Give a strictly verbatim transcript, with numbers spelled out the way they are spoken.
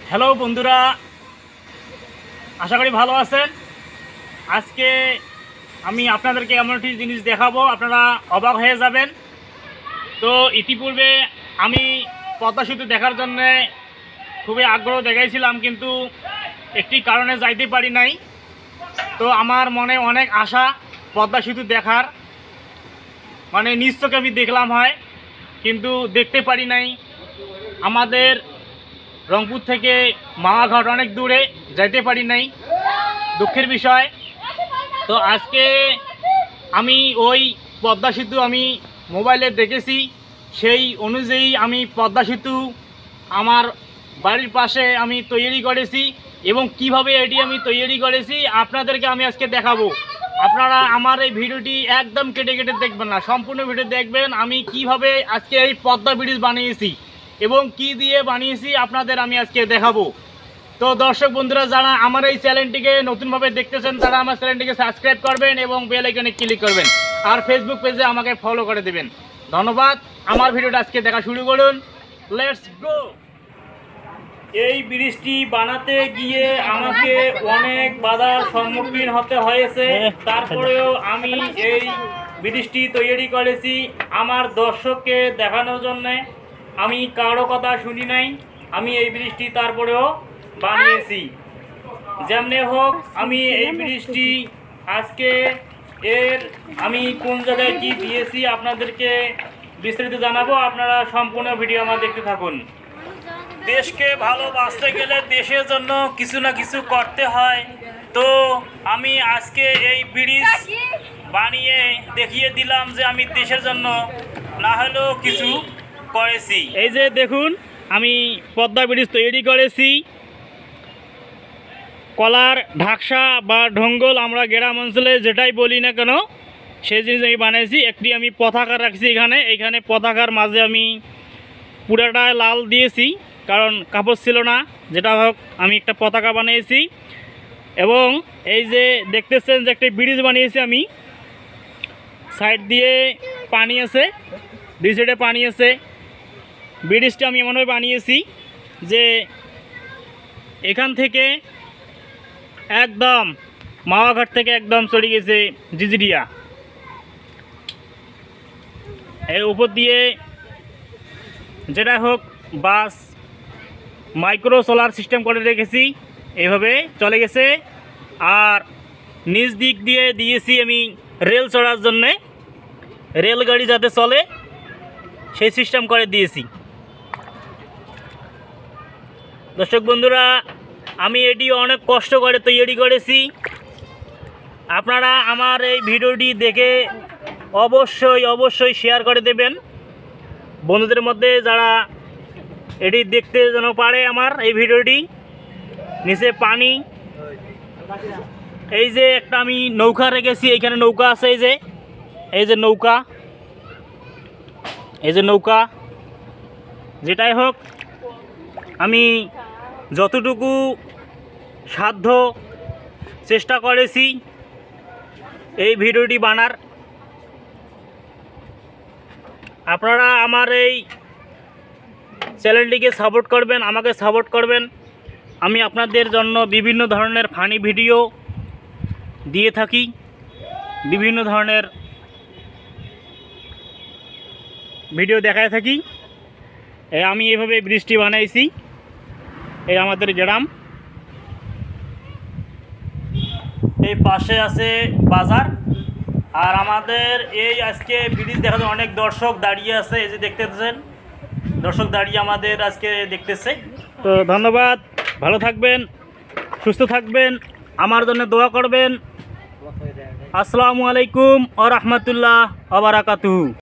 Hello বন্ধুরা, আশা করি ভালো আছেন। আজকে আমি আপনাদেরকে এমন একটি জিনিস দেখাবো, আপনারা অবাক হয়ে যাবেন। তো ইতিপূর্বে আমি পদ্মা সেতু দেখার জন্য খুবই আগ্রহ দেখাইছিলাম, কিন্তু একটি কারণে যাইতে পারি নাই। তো আমার মনে অনেক আশা পদ্মা সেতু দেখার, মানে নিজ চোখে আমি দেখলাম হয়, কিন্তু দেখতে পারি নাই। আমাদের রংপুর থেকে মাওয়াঘাট অনেক দূরে, যাইতে পারি নাই, দুঃখের বিষয়। তো আজকে আমি ওই পদ্মা সেতু আমি মোবাইলে দেখেছি, সেই অনুযায়ী আমি পদ্মা সেতু আমার বাড়ির পাশে আমি তৈরি করেছি, এবং কিভাবে এটি আমি তৈরি করেছি আপনাদেরকে আমি আজকে দেখাবো। আপনারা আমার এই ভিডিওটি একদম কেটে কেটে দেখবেন না, সম্পূর্ণ ভিডিও দেখবেন। আমি কিভাবে আজকে এই পদ্মা ব্রিজ বানিয়েছি এবং কি দিয়ে বানিয়েছি আপনাদের আমি আজকে দেখাবো। তো দর্শক বন্ধুরা, যারা আমার এই চ্যানেলটিকে নতুনভাবে দেখতেছেন তারা আমার চ্যানেলটিকে সাবস্ক্রাইব করবেন এবং বেল আইকনে ক্লিক করবেন, আর ফেসবুক পেজে আমাকে ফলো করে দেবেন। ধন্যবাদ। আমার ভিডিওটা আজকে দেখা শুরু করুন, লেটস গো। এই ব্রিজটি বানাতে গিয়ে আমাকে অনেক বাধার সম্মুখীন হতে হয়েছে, তারপরেও আমি এই ব্রিজটি তৈরি করেছি আমার দর্শককে দেখানোর জন্যে। আমি কারো কথা শুনি নাই, আমি এই ব্রিজটি তারপরেও বানিয়েছি। যেমনি হোক, আমি এই ব্রিজটি আজকে এর আমি কোন জায়গায় কি দিয়েছি আপনাদেরকে বিস্তারিত জানাবো। আপনারা সম্পূর্ণ ভিডিও আমার দেখতে থাকুন। দেশকে ভালোবাসতে গেলে দেশের জন্য কিছু না কিছু করতে হয়। তো আমি আজকে এই ব্রিজ বানিয়ে দেখিয়ে দিলাম যে আমি দেশের জন্য না হলেও কিছু করেছি। এই যে দেখুন, আমি পদ্মা ব্রিজ তৈরি করেছি। কলার ঢাকসা বা ঢঙ্গল আমরা গ্রাম অঞ্চলে যেটাই বলি না কেন, সেই জিনিস আমি বানিয়েছি। একটি আমি পতাকা রাখছি এখানে, এইখানে পতাকার মাঝে আমি পুরাটা লাল দিয়েছি, কারণ কাপড় ছিল না। যেটা হোক, আমি একটা পতাকা বানিয়েছি। এবং এই যে দেখতেছেন যে একটা ব্রিজ বানিয়েছি আমি, সাইড দিয়ে পানি আছে, দুই সাইডে পানি আছে। ব্রিজটা আমি এমনভাবে বানিয়েছি যে এখান থেকে একদম মাওয়াঘাট থেকে একদম চলে গেছে জিজিডিয়া, এর উপর দিয়ে যেটা হোক বাস মাইক্রো সোলার সিস্টেম করে রেখেছি, এইভাবে চলে গেছে। আর নিচ দিক দিয়ে দিয়েছি আমি রেল চড়ার জন্যে, রেলগাড়ি যাতে চলে সেই সিস্টেম করে দিয়েছি। দর্শক বন্ধুরা, আমি এটি অনেক কষ্ট করে তৈরি করেছি। আপনারা আমার এই ভিডিওটি দেখে অবশ্যই অবশ্যই শেয়ার করে দেবেন বন্ধুদের মধ্যে, যারা এটি দেখতে যেন পারে আমার এই ভিডিওটি। নিচে পানি, এই যে একটা আমি নৌকা রেখেছি, এইখানে নৌকা আছে, এই যে এই যে নৌকা, এই যে নৌকা। যেটাই হোক, আমি যতটুকু সাধ্য চেষ্টা করেছি এই ভিডিওটি বানার। আপনারা আমার এই চ্যানেলটিকে সাপোর্ট করবেন, আমাকে সাপোর্ট করবেন। আমি আপনাদের জন্য বিভিন্ন ধরনের ফানি ভিডিও দিয়ে থাকি, বিভিন্ন ধরনের ভিডিও দেখায় থাকি। এই আমি এইভাবে ব্রিজটি বানাইছি, এই আমাদের গ্রাম, এই পাশে আছে বাজার। আর আমাদের এই আজকে ব্রিজ দেখাতে অনেক দর্শক দাঁড়িয়ে আছে, এই যে দেখতেছেন দর্শক দাঁড়িয়ে আমাদের আজকে দেখতেছে। তো ধন্যবাদ, ভালো থাকবেন, সুস্থ থাকবেন, আমার জন্য দোয়া করবেন। আসসালামু আলাইকুম ওয়া রাহমাতুল্লাহ ওয়া বারাকাতুহু।